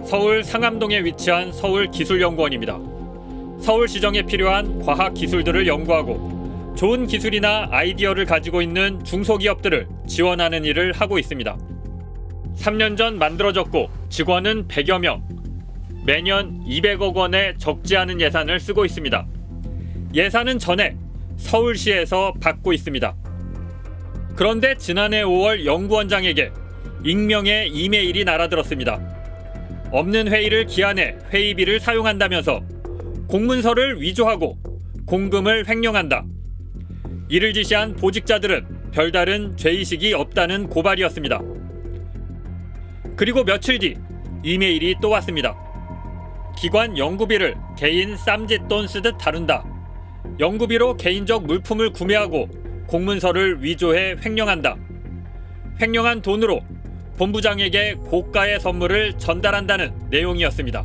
서울 상암동에 위치한 서울기술연구원입니다. 서울시정에 필요한 과학기술들을 연구하고 좋은 기술이나 아이디어를 가지고 있는 중소기업들을 지원하는 일을 하고 있습니다. 3년 전 만들어졌고 직원은 100여 명, 매년 200억 원의 적지 않은 예산을 쓰고 있습니다. 예산은 전액 서울시에서 받고 있습니다. 그런데 지난해 5월 연구원장에게 익명의 이메일이 날아들었습니다. 없는 회의를 기한해 회의비를 사용한다면서 공문서를 위조하고 공금을 횡령한다. 이를 지시한 보직자들은 별다른 죄의식이 없다는 고발이었습니다. 그리고 며칠 뒤 이메일이 또 왔습니다. 기관 연구비를 개인 쌈짓돈 쓰듯 다룬다. 연구비로 개인적 물품을 구매하고 공문서를 위조해 횡령한다. 횡령한 돈으로 본부장에게 고가의 선물을 전달한다는 내용이었습니다.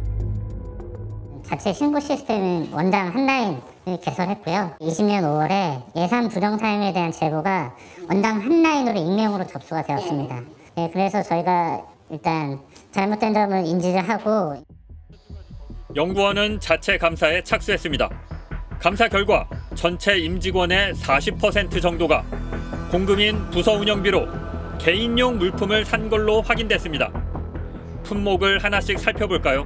자체 신고 시스템은 원장 한라인을 개설했고요. 20년 5월에 예산 부정 사용에 대한 제보가 원장 한라인으로 익명으로 접수가 되었습니다. 네, 그래서 저희가 일단 잘못된 점을 인지를 하고 연구원은 자체 감사에 착수했습니다. 감사 결과 전체 임직원의 40% 정도가 공금인 부서 운영비로 개인용 물품을 산 걸로 확인됐습니다. 품목을 하나씩 살펴볼까요?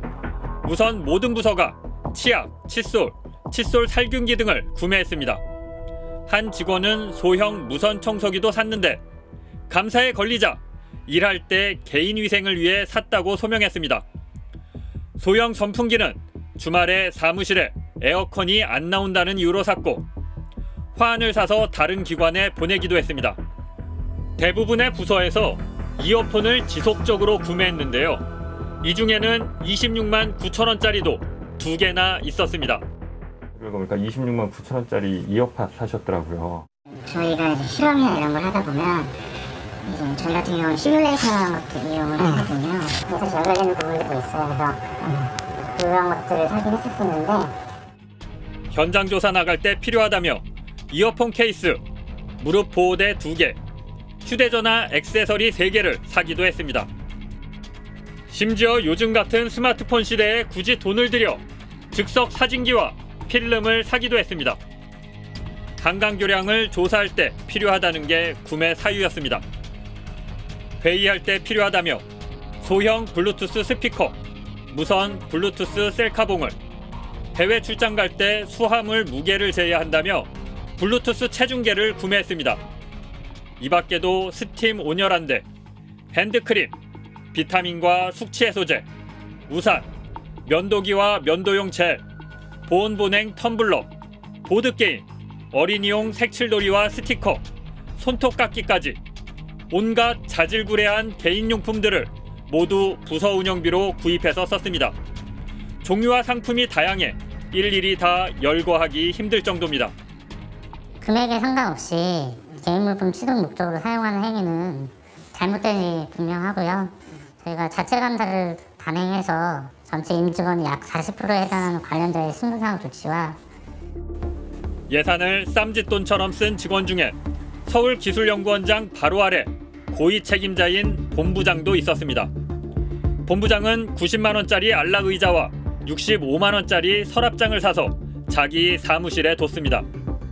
우선 모든 부서가 치약, 칫솔, 칫솔 살균기 등을 구매했습니다. 한 직원은 소형 무선 청소기도 샀는데 감사에 걸리자 일할 때 개인 위생을 위해 샀다고 소명했습니다. 소형 선풍기는 주말에 사무실에 에어컨이 안 나온다는 이유로 샀고 화환을 사서 다른 기관에 보내기도 했습니다. 대부분의 부서에서 이어폰을 지속적으로 구매했는데요. 이 중에는 26만 9천 원짜리도 2개나 있었습니다. 그러니까 26만 9천 원짜리 이어팟 사셨더라고요. 저희가 실험이나 이런 걸 하다 보면 이제 저희 같은 경우는 시뮬레이션 같은 이용을 하거든요. 그래서 연결되는 부분들도 있어요. 그래서 그런 것들을 사긴 했었는데 현장 조사 나갈 때 필요하다며 이어폰 케이스, 무릎 보호대 2개, 휴대전화 액세서리 3개를 사기도 했습니다. 심지어 요즘 같은 스마트폰 시대에 굳이 돈을 들여 즉석 사진기와 필름을 사기도 했습니다. 강강교량을 조사할 때 필요하다는 게 구매 사유였습니다. 회의할 때 필요하다며 소형 블루투스 스피커, 무선 블루투스 셀카봉을, 해외 출장 갈 때 수화물 무게를 제외한다며 블루투스 체중계를 구매했습니다. 이 밖에도 스팀 온열한대, 핸드크림, 비타민과 숙취해소제, 우산, 면도기와 면도용 젤, 보온보냉 텀블러, 보드게임, 어린이용 색칠놀이와 스티커, 손톱깎이까지 온갖 자질구레한 개인용품들을 모두 부서 운영비로 구입해서 썼습니다. 종류와 상품이 다양해 일일이 다 열거하기 힘들 정도입니다. 금액에 상관없이 개인 물품 취득 목적으로 사용하는 행위는 잘못된 일이 분명하고요. 저희가 자체 감사를 단행해서 전체 임직원 약 40%에 해당하는 관련자의 신분상의 조치와 예산을 쌈짓돈처럼 쓴 직원 중에 서울기술연구원장 바로 아래 고위 책임자인 본부장도 있었습니다. 본부장은 90만 원짜리 안락의자와 65만 원짜리 서랍장을 사서 자기 사무실에 뒀습니다.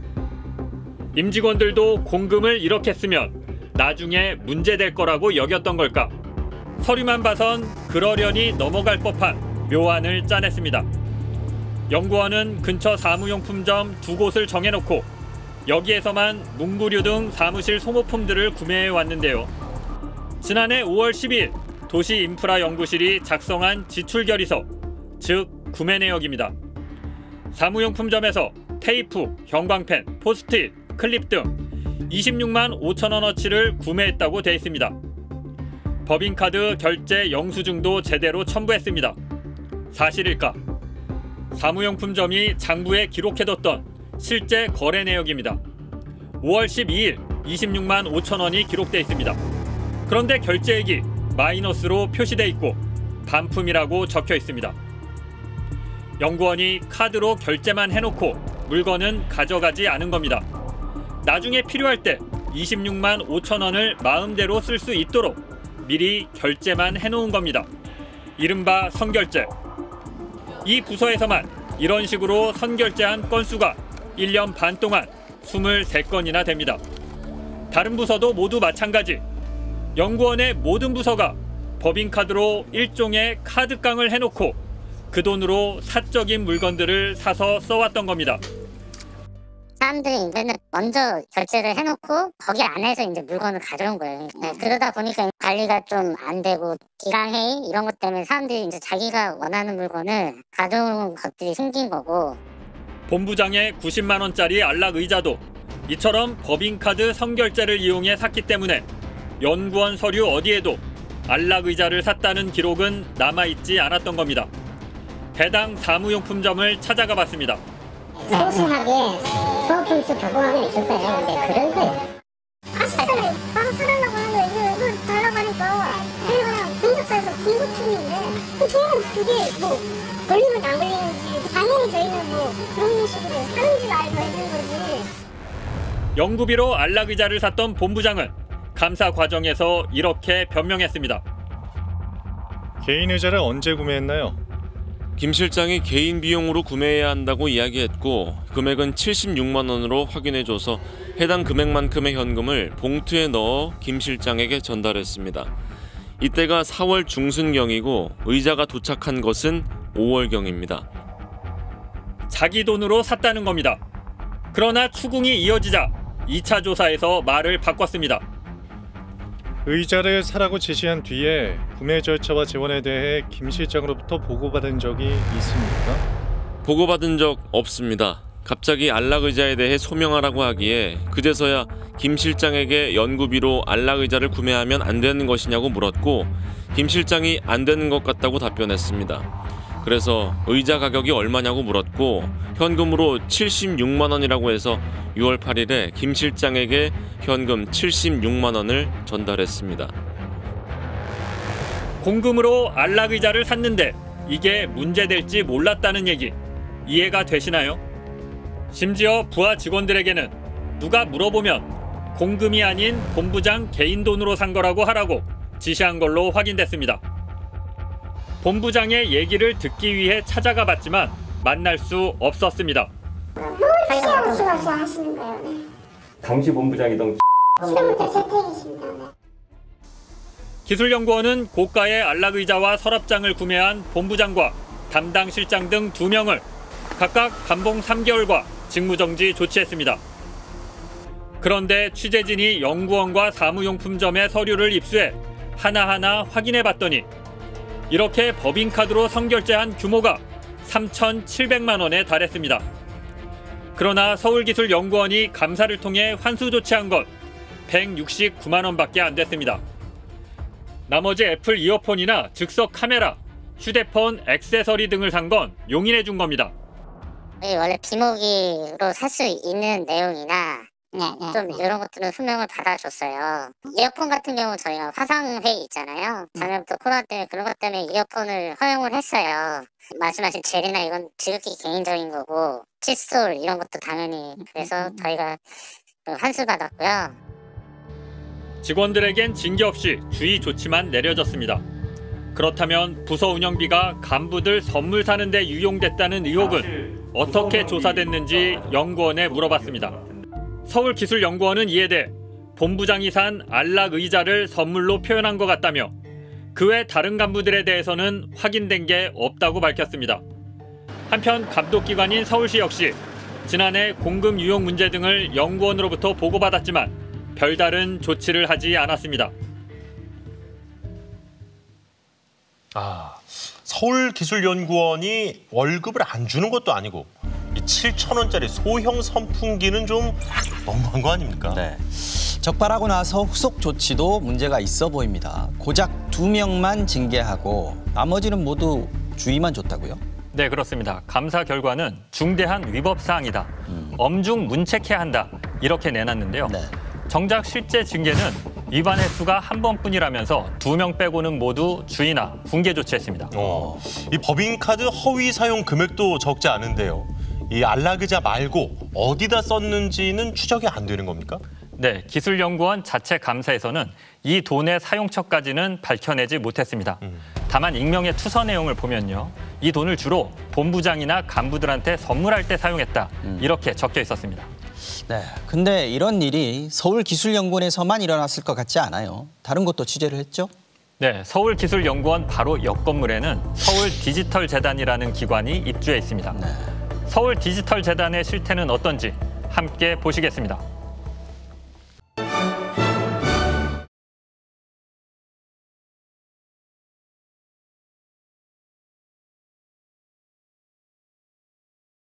임직원들도 공금을 이렇게 쓰면 나중에 문제될 거라고 여겼던 걸까? 서류만 봐선 그러려니 넘어갈 법한 묘안을 짜냈습니다. 연구원은 근처 사무용품점 2곳을 정해놓고 여기에서만 문구류 등 사무실 소모품들을 구매해 왔는데요. 지난해 5월 12일 도시인프라연구실이 작성한 지출결의서, 즉 구매 내역입니다. 사무용품점에서 테이프, 형광펜, 포스트잇, 클립 등 26만 5천 원어치를 구매했다고 돼 있습니다. 법인카드 결제 영수증도 제대로 첨부했습니다. 사실일까? 사무용품점이 장부에 기록해뒀던 실제 거래 내역입니다. 5월 12일 26만 5천 원이 기록돼 있습니다. 그런데 결제액이 마이너스로 표시돼 있고 반품이라고 적혀 있습니다. 연구원이 카드로 결제만 해놓고 물건은 가져가지 않은 겁니다. 나중에 필요할 때 26만 5천 원을 마음대로 쓸 수 있도록 미리 결제만 해놓은 겁니다. 이른바 선결제. 이 부서에서만 이런 식으로 선결제한 건수가 1년 반 동안 23건이나 됩니다. 다른 부서도 모두 마찬가지. 연구원의 모든 부서가 법인카드로 일종의 카드깡을 해놓고 그 돈으로 사적인 물건들을 사서 써왔던 겁니다. 사람들이 이제는 먼저 결제를 해놓고 거기 안에서 이제 물건을 가져온 거예요. 네, 그러다 보니까 관리가 좀 안 되고 기강회의 이런 것 때문에 사람들이 이제 자기가 원하는 물건을 가져오는 것들이 생긴 거고. 본부장의 90만 원짜리 안락 의자도 이처럼 법인카드 선결제를 이용해 샀기 때문에 연구원 서류 어디에도 안락 의자를 샀다는 기록은 남아있지 않았던 겁니다. 해당 사무용품점을 찾아가 봤습니다. 소심하게 소모품수 가공하고 있었어요. 근데 그런 거예요. 아시잖아요. 바로 사달라고 하는데 이거 달라고 하니까 그냥 공급사에서 중고품인데 저희는 그게 뭐 걸리는지 안 걸리는지 당연히 저희는 뭐 그런 식으로 하는 줄 알고 해준 거지. 연구비로 안락 의자를 샀던 본부장은 감사 과정에서 이렇게 변명했습니다. 개인 의자를 언제 구매했나요? 김 실장이 개인 비용으로 구매해야 한다고 이야기했고 금액은 76만 원으로 확인해줘서 해당 금액만큼의 현금을 봉투에 넣어 김 실장에게 전달했습니다. 이때가 4월 중순경이고 의자가 도착한 것은 5월경입니다. 자기 돈으로 샀다는 겁니다. 그러나 추궁이 이어지자 2차 조사에서 말을 바꿨습니다. 의자를 사라고 지시한 뒤에 구매 절차와 지원에 대해 김 실장으로부터 보고받은 적이 있습니까? 보고받은 적 없습니다. 갑자기 안락 의자에 대해 소명하라고 하기에 그제서야 김 실장에게 연구비로 안락 의자를 구매하면 안 되는 것이냐고 물었고 김 실장이 안 되는 것 같다고 답변했습니다. 그래서 의자 가격이 얼마냐고 물었고 현금으로 76만 원이라고 해서 6월 8일에 김 실장에게 현금 76만 원을 전달했습니다. 공금으로 안락 의자를 샀는데 이게 문제될지 몰랐다는 얘기 이해가 되시나요? 심지어 부하 직원들에게는 누가 물어보면 공금이 아닌 본부장 개인 돈으로 산 거라고 하라고 지시한 걸로 확인됐습니다. 본부장의 얘기를 듣기 위해 찾아가 봤지만 만날 수 없었습니다. 뭘 시험없이 하시는 거예요? 네. 당시 본부장이던 시험부터 재택이십니다. 네. 기술연구원은 고가의 안락 의자와 서랍장을 구매한 본부장과 담당 실장 등 2명을 각각 감봉 3개월과 직무정지 조치했습니다. 그런데 취재진이 연구원과 사무용품점의 서류를 입수해 하나하나 확인해 봤더니 이렇게 법인카드로 선결제한 규모가 3,700만 원에 달했습니다. 그러나 서울기술연구원이 감사를 통해 환수 조치한 건 169만 원밖에 안 됐습니다. 나머지 애플 이어폰이나 즉석 카메라, 휴대폰, 액세서리 등을 산 건 용인해 준 겁니다. 원래 비모기로 살 수 있는 내용이나 좀 이런 것들은 소명을 받아줬어요. 이어폰 같은 경우 저희가 화상회의 있잖아요. 작년부터 코로나 때문에 그런 것 때문에 이어폰을 허용을 했어요. 말씀하신 젤이나 이건 지극히 개인적인 거고 칫솔 이런 것도 당연히 그래서 저희가 환수 받았고요. 직원들에겐 징계 없이 주의 조치만 내려졌습니다. 그렇다면 부서 운영비가 간부들 선물 사는 데 유용됐다는 의혹은 어떻게 조사됐는지 연구원에 물어봤습니다. 서울기술연구원은 이에 대해 본부장이 산 안락 의자를 선물로 표현한 것 같다며 그 외 다른 간부들에 대해서는 확인된 게 없다고 밝혔습니다. 한편 감독기관인 서울시 역시 지난해 공금 유용 문제 등을 연구원으로부터 보고받았지만 별다른 조치를 하지 않았습니다. 서울기술연구원이 월급을 안 주는 것도 아니고 이 7,000원짜리 소형 선풍기는 좀 너무한 거 아닙니까? 네. 적발하고 나서 후속 조치도 문제가 있어 보입니다. 고작 2명만 징계하고 나머지는 모두 주의만 줬다고요? 네, 그렇습니다. 감사 결과는 중대한 위법 사항이다. 엄중 문책해야 한다. 이렇게 내놨는데요. 네. 정작 실제 징계는 위반 횟수가 한 번뿐이라면서 2명 빼고는 모두 주의나 훈계 조치했습니다. 이 법인카드 허위 사용 금액도 적지 않은데요. 이 안락 의자 말고 어디다 썼는지는 추적이 안 되는 겁니까? 네, 기술연구원 자체 감사에서는 이 돈의 사용처까지는 밝혀내지 못했습니다. 다만 익명의 투서 내용을 보면요. 이 돈을 주로 본부장이나 간부들한테 선물할 때 사용했다. 이렇게 적혀 있었습니다. 네, 근데 이런 일이 서울기술연구원에서만 일어났을 것 같지 않아요. 다른 곳도 취재를 했죠? 네, 서울기술연구원 바로 옆 건물에는 서울디지털재단이라는 기관이 입주해 있습니다. 네. 서울디지털재단의 실태는 어떤지 함께 보시겠습니다.